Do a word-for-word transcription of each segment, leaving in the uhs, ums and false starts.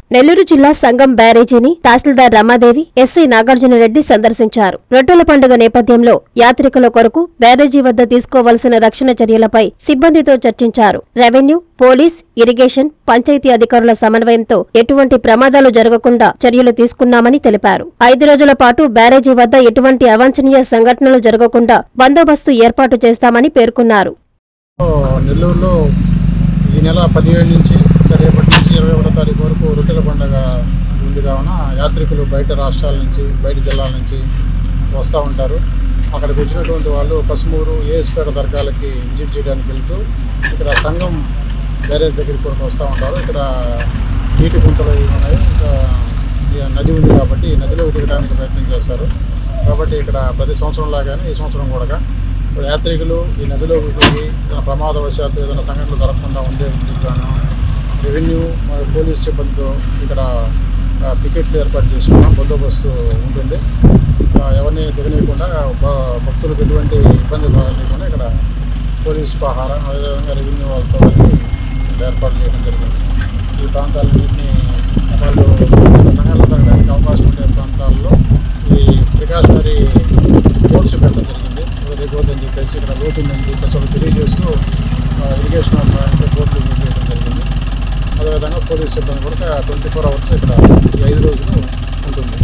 నెల్లూరు జిల్లా సంగం బ్యారేజీని తహసీల్దార్ రమాదేవి, ఎస్ఐ నాగార్జునరెడ్డి సందర్శించారు. రొట్టెల పండుగ నేపథ్యంలో యాత్రికుల కొరకు బ్యారేజీ వద్ద తీసుకోవాల్సిన రక్షణ చర్యలపై సిబ్బందితో చర్చించారు. రెవెన్యూ, పోలీస్, ఇరిగేషన్, పంచాయతీ అధికారుల సమన్వయంతో ఎటువంటి ప్రమాదాలు జరగకుండా చర్యలు తీసుకున్నామని తెలిపారు. ఐదు రోజుల పాటు బ్యారేజీ వద్ద ఎటువంటి అవాంఛనీయ సంఘటనలు జరగకుండా బందోబస్తు ఏర్పాటు చేస్తామని పేర్కొన్నారు. నెల్లూరులో ఈ నెల పదిహేడు నుంచి రేపటి నుంచి ఇరవై ఒకటో తారీఖు వరకు రొట్టెల పండుగ ఉంది కావున యాత్రికులు బయట రాష్ట్రాల నుంచి, బయట జిల్లాల నుంచి వస్తూ ఉంటారు. అక్కడికి వచ్చినటువంటి వాళ్ళు పసుమూరు, ఏఎస్పేట దర్గాలకి విజిట్ చేయడానికి వెళ్తూ ఇక్కడ సంగం బ్యారేజ్ దగ్గరికి కూడా వస్తూ ఉంటారు. ఇక్కడ నీటి గుంటలు ఉన్నాయి, నది ఉంది కాబట్టి నదిలో దిగడానికి ప్రయత్నం చేస్తారు. కాబట్టి ఇక్కడ ప్రతి సంవత్సరం లాగానే ఈ సంవత్సరం కూడా ఇప్పుడు యాత్రికులు ఈ నదిలోకి దిగి ఏదైనా ప్రమాదవశాత్తు ఏదైనా సంఘటనలు జరగకుండా ఉండే గాను రెవెన్యూ మరియు పోలీస్ సిబ్బందితో ఇక్కడ పికెట్లు ఏర్పాటు చేసుకున్నాం. బందోబస్తు ఉంటుంది. ఎవరిని దిగనీయకుండా భక్తులకు ఎటువంటి ఇబ్బంది కలగకుండా ఇక్కడ పోలీస్ పహారా, అదేవిధంగా రెవెన్యూ వాళ్ళతో కలిపి ఏర్పాటు చేయడం జరిగింది. ఈ ప్రాంతాలన్నింటినీ వాళ్ళు సంఘటనలు జరగడానికి అవకాశం ఉండే ప్రాంతాల్లో ఈ ప్రికాషనరీ బోర్డ్స్ పెట్టడం జరిగింది. దిగవద్దని చెప్పేసి ఇక్కడ లోటు ఉందని చెప్పేసి వాళ్ళు తెలియజేస్తూ ఇరిగేషన్ సహాయంతో బోర్డులు చేయడం జరిగింది. అదేవిధంగా పోలీస్ సిబ్బంది కూడా ట్వంటీ ఫోర్ అవర్స్ ఇక్కడ ఈ ఐదు రోజులు ఉంటుంది.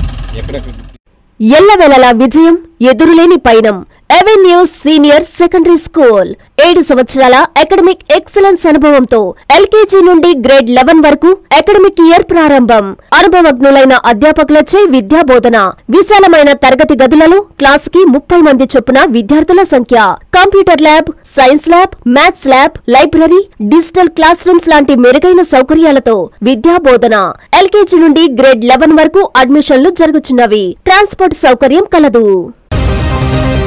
ఎల్లవేళలా విజయం, ఎదురులేని పయనం. అవెన్యూ సీనియర్ సెకండరీ స్కూల్ ఏడు సంవత్సరాల అకాడమిక్ ఎక్సలెన్స్ అనుభవంతో ఎల్కేజీ నుండి గ్రేడ్ లెవెన్ వరకు అకాడమిక్ ఇయర్ ప్రారంభం. అనుభవజ్ఞులైన అధ్యాపకులచే విద్యా బోధన. విశాలమైన తరగతి గదులలో క్లాస్ కి ముప్పై మంది చొప్పున విద్యార్థుల సంఖ్య. Computer lab, science lab, maths lab, library, digital classrooms లాంటి మెరుగైన సౌకర్యాలతో విద్యా బోధన. ఎల్కేజీ నుండి గ్రేడ్ లెవెన్ వరకు అడ్మిషన్లు జరుగుతున్నవి. ట్రాన్స్పోర్ట్ సౌకర్యం కలదు.